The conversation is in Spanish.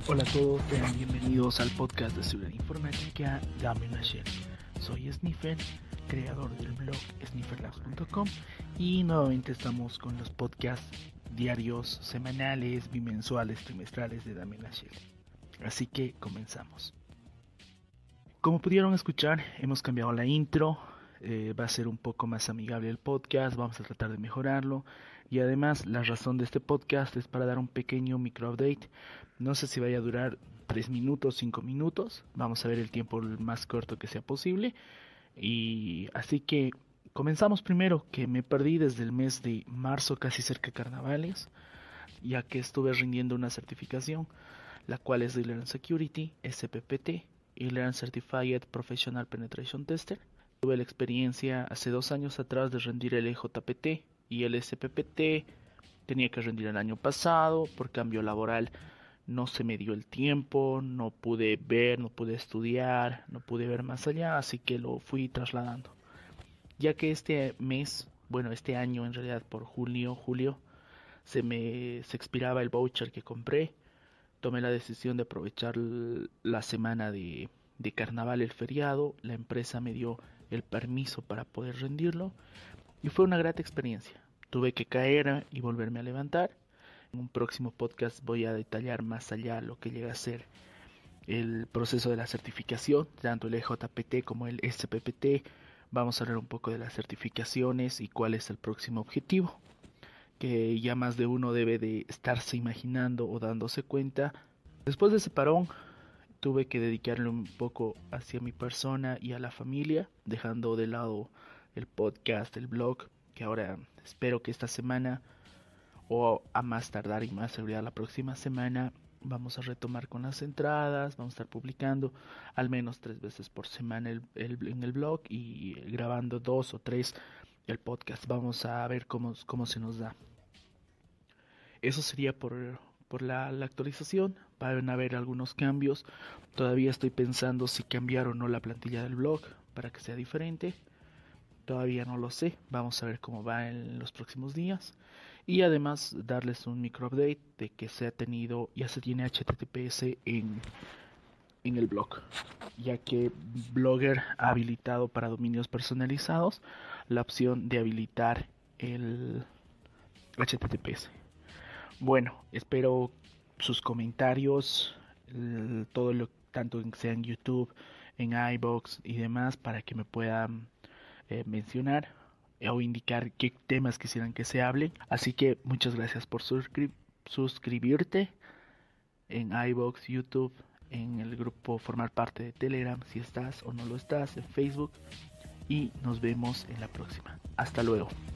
Hola a todos, sean bienvenidos al podcast de Seguridad Informática Dame una Shell. Soy Sniffer, creador del blog snifferlabs.com y nuevamente estamos con los podcasts diarios, semanales, bimensuales, trimestrales de Dame una Shell. Así que comenzamos. Como pudieron escuchar, hemos cambiado la intro. Va a ser un poco más amigable el podcast, vamos a tratar de mejorarlo y además la razón de este podcast es para dar un pequeño micro update. No sé si vaya a durar 3 minutos, 5 minutos, vamos a ver el tiempo el más corto que sea posible y así que comenzamos primero, que me perdí desde el mes de marzo, casi cerca de carnavales, ya que estuve rindiendo una certificación, la cual es de Learn Security, SPPT y Learn Certified Professional Penetration Tester. Tuve la experiencia hace 2 años atrás de rendir el EJPT y el SPPT. Tenía que rendir el año pasado, por cambio laboral no se me dio el tiempo, no pude ver, no pude estudiar, no pude ver más allá, así que lo fui trasladando. Ya que este mes, bueno, este año en realidad por julio, se expiraba el voucher que compré, tomé la decisión de aprovechar la semana de carnaval, el feriado. La empresa me dio el permiso para poder rendirlo y fue una grata experiencia. Tuve que caer y volverme a levantar. En un próximo podcast voy a detallar más allá lo que llega a ser el proceso de la certificación, tanto el EJPT como el SPPT. Vamos a hablar un poco de las certificaciones y cuál es el próximo objetivo, que ya más de uno debe de estarse imaginando o dándose cuenta. Después de ese parón, tuve que dedicarle un poco hacia mi persona y a la familia, dejando de lado el podcast, el blog, que ahora espero que esta semana o a más tardar y más seguridad la próxima semana vamos a retomar con las entradas. Vamos a estar publicando al menos 3 veces por semana en el blog y grabando 2 o 3 el podcast. Vamos a ver cómo se nos da. Eso sería por la actualización. Van a haber algunos cambios. Todavía estoy pensando si cambiar o no la plantilla del blog para que sea diferente. Todavía no lo sé. Vamos a ver cómo va en los próximos días. Y además darles un micro update de que ya se tiene HTTPS en el blog, ya que Blogger ha habilitado para dominios personalizados la opción de habilitar el HTTPS. Bueno, espero sus comentarios, todo lo tanto sea en YouTube, en iVoox y demás, para que me puedan mencionar o indicar qué temas quisieran que se hablen. Así que muchas gracias por suscribirte en iVoox, YouTube, en el grupo, formar parte de Telegram si estás o no lo estás, en Facebook, y nos vemos en la próxima. Hasta luego.